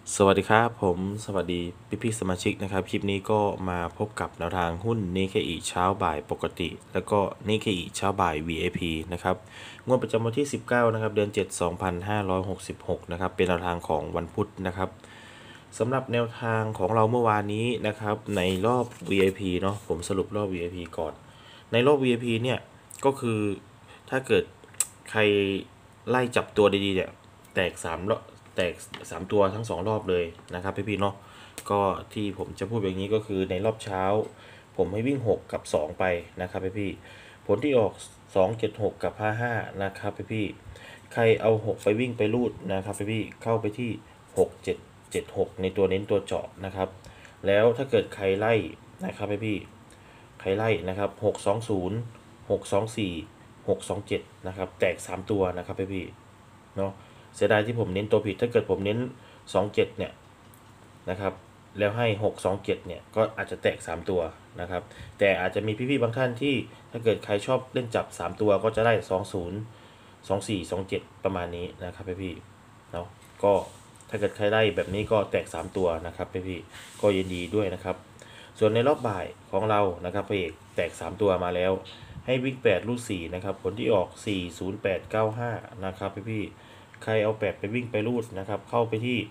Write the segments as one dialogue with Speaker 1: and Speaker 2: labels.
Speaker 1: สวัสดีครับผมสวัสดีพี่สมาชิกนะครับคลิปนี้ก็มาพบกับแนวทางหุ้นนิเคอิเช้าบ่ายปกติแล้วก็นิเคอิเช้าบ่าย VIP นะครับงวดประจำวันที่19นะครับเดือน7 2566นะครับเป็นแนวทางของวันพุธนะครับสำหรับแนวทางของเราเมื่อวานนี้นะครับในรอบ VIP เนาะผมสรุปรอบ VIP ก่อนในรอบ VIP เนี่ยก็คือถ้าเกิดใครไล่จับตัวดีๆเนี่ยแตก3รอบแตก3ตัวทั้ง2รอบเลยนะครับพี่ๆเนาะก็ที่ผมจะพูดแบบนี้ก็คือในรอบเช้าผมให้วิ่ง6กับ2ไปนะครับพี่ๆผลที่ออก276กับ55นะครับพี่ๆใครเอา6ไปวิ่งไปรูดนะครับพี่ๆเข้าไปที่6776ในตัวเน้นตัวเจาะนะครับแล้วถ้าเกิดใครไล่นะครับพี่ใครไล่นะครับ620 624 627นะครับแตก3ตัวนะครับพี่เนาะเสียดายที่ผมเน้นตัวผิดถ้าเกิดผมเน้น27เนี่ยนะครับแล้วให้627เนี่ยก็อาจจะแตก3ตัวนะครับแต่อาจจะมีพี่ๆบางท่านที่ถ้าเกิดใครชอบเล่นจับ3ตัวก็จะได้20 24 27ประมาณนี้นะครับพี่เนาะก็ถ้าเกิดใครได้แบบนี้ก็แตก3ตัวนะครับพี่ก็ยินดีด้วยนะครับส่วนในรอบบ่ายของเรานะครับพระเอกแตก3ตัวมาแล้วให้วิ่ง8ลูด4นะครับผลที่ออก40895นะครับพี่ใครเอา8ไปวิ่งไปรูดนะครับเข้าไปที่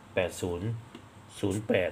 Speaker 1: 8008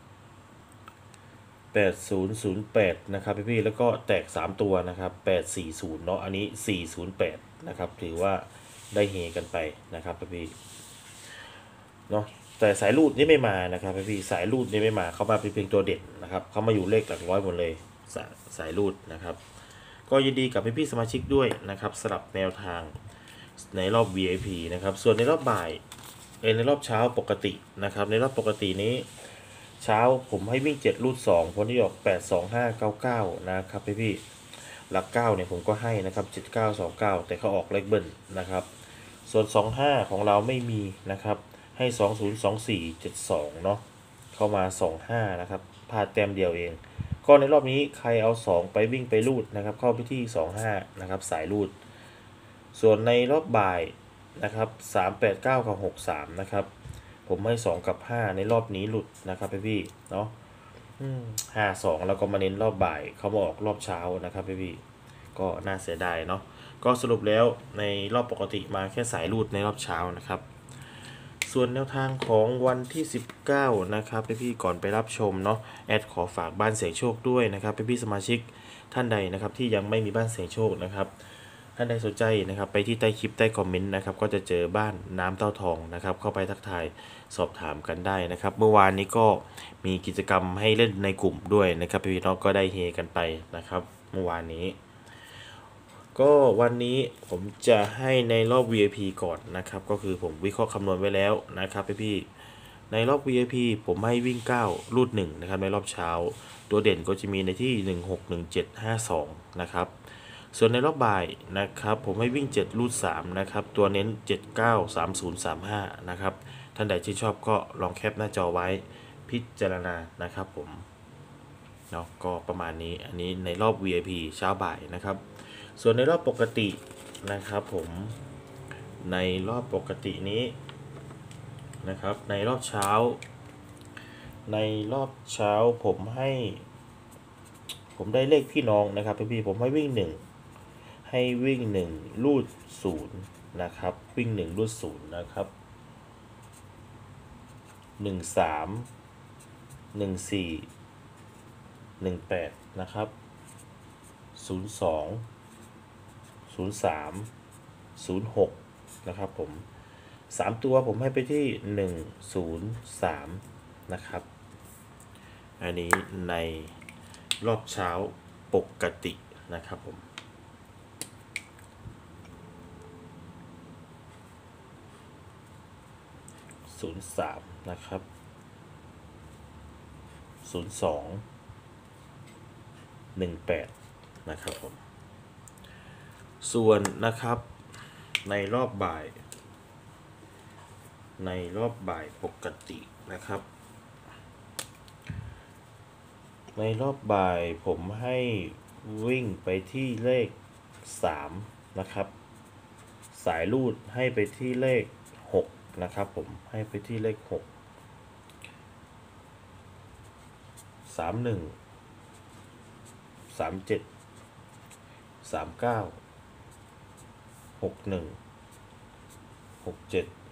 Speaker 1: 8008นะครับพี่แล้วก็แตก3ตัวนะครับ840เนาะอันนี้408นะครับถือว่าได้เฮกันไปนะครับพี่เนาะแต่สายรูดนี่ไม่มานะครับพี่สายรูดนี่ไม่มาเขามาเป็นเพียงตัวเด่นนะครับเขามาอยู่เลขหลักร้อยหมดเลยสายรูดนะครับก็ยินดีกับพี่สมาชิกด้วยนะครับสำหรับแนวทางในรอบ VIP นะครับส่วนในรอบบ่ายในรอบเช้าปกตินะครับในรอบปกตินี้เช้าผมให้วิ่ง7รูด2ผลที่ออก82599นะครับพี่หลัก9เนี่ยผมก็ให้นะครับ7929แต่เขาออกเลขเบิ้ลนะครับส่วน25ของเราไม่มีนะครับให้202472เนาะเข้ามา25นะครับพลาดแต้มเดียวเองก็ในรอบนี้ใครเอา2ไปวิ่งไปรูดนะครับเข้าไปที่25นะครับสายรูดส่วนในรอบบ่ายนะครับ389กับ63นะครับผมให้2กับ5ในรอบนี้หลุดนะครับพี่เนาะ52แล้วก็มาเน้นรอบบ่ายเขามาออกรอบเช้านะครับพี่ก็น่าเสียดายเนาะก็สรุปแล้วในรอบปกติมาแค่สายรูดในรอบเช้านะครับส่วนแนวทางของวันที่19นะครับพี่ก่อนไปรับชมเนาะแอดขอฝากบ้านเสียงโชคด้วยนะครับพี่สมาชิกท่านใดนะครับที่ยังไม่มีบ้านเสียงโชคนะครับท่านใดสนใจนะครับไปที่ใต้คลิปใต้คอมเมนต์นะครับก็จะเจอบ้านน้ำเต้าทองนะครับเข้าไปทักทายสอบถามกันได้นะครับเมื่อวานนี้ก็มีกิจกรรมให้เล่นในกลุ่มด้วยนะครับพี่น้องก็ได้เฮกันไปนะครับเมื่อวานนี้ก็วันนี้ผมจะให้ในรอบ VIP ก่อนนะครับก็คือผมวิเคราะห์คำนวณไว้แล้วนะครับพี่ในรอบ VIP ผมให้วิ่ง9รูด1นะครับในรอบเช้าตัวเด่นก็จะมีในที่161752นะครับส่วนในรอบบ่ายนะครับผมให้วิ่ง7รูด3นะครับตัวเน้น793035นะครับท่านใดที่ชอบก็ลองแคปหน้าจอไว้พิจารณานะครับผมเนาะก็ประมาณนี้อันนี้ในรอบ VIP เช้าบ่ายนะครับส่วนในรอบปกตินะครับผมในรอบปกตินี้นะครับในรอบเช้าผมได้เลขพี่น้องนะครับพี่ผมให้วิ่ง1รูด0นะครับวิ่ง1รูด0นะครับ13 14 18นะครับ02 03 06นะครับผม3ตัวผมให้ไปที่103นะครับอันนี้ในรอบเช้าปกตินะครับผม03นะครับ02 18นะครับผมส่วนนะครับในรอบบ่ายปกตินะครับในรอบบ่ายผมให้วิ่งไปที่เลข3นะครับสายรูดให้ไปที่เลข6นะครับผมให้ไปที่เลข6 31 37 39 61 67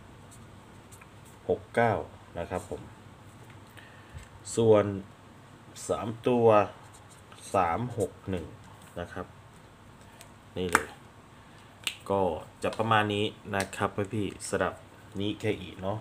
Speaker 1: 69นะครับผมส่วน3ตัว361นะครับนี่เลยก็จะประมาณนี้นะครับพี่สำหรับนี้แค่อีกเนาะ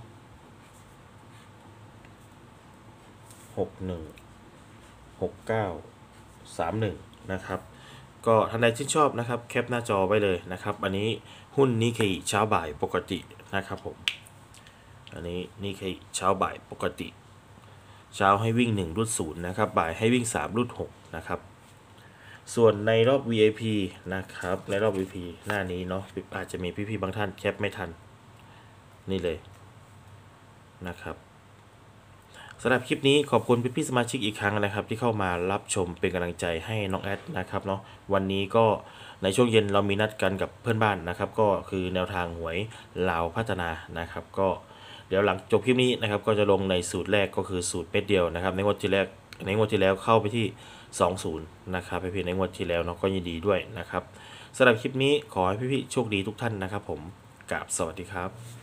Speaker 1: 61 69 31นะครับก็ท่านใดที่ชอบนะครับแคปหน้าจอไว้เลยนะครับอันนี้หุ้นนิเคอิเช้าบ่ายปกตินะครับผมอันนี้นิเคอิเช้าบ่ายปกติเช้าให้วิ่ง1รูด0นะครับบ่ายให้วิ่ง3รูด6นะครับส่วนในรอบ VIP นะครับในรอบ VIP หน้านี้เนาะอาจจะมีพี่ๆบางท่านแคปไม่ทันนี่เลยนะครับสำหรับคลิปนี้ขอบคุณพี่ๆสมาชิกอีกครั้งนะครับที่เข้ามารับชมเป็นกำลังใจให้น้องแอดนะครับเนาะวันนี้ก็ในช่วงเย็นเรามีนัดกันกับเพื่อนบ้านนะครับก็คือแนวทางหวยลาวพัฒนานะครับก็เดี๋ยวหลังจบคลิปนี้นะครับก็จะลงในสูตรแรกก็คือสูตรเม็ดเดียวนะครับในงวดที่แล้วเข้าไปที่20นะครับพี่ๆในงวดที่แล้วเนาะก็ยินดีด้วยนะครับสำหรับคลิปนี้ขอให้พี่ๆโชคดีทุกท่านนะครับผมกราบสวัสดีครับ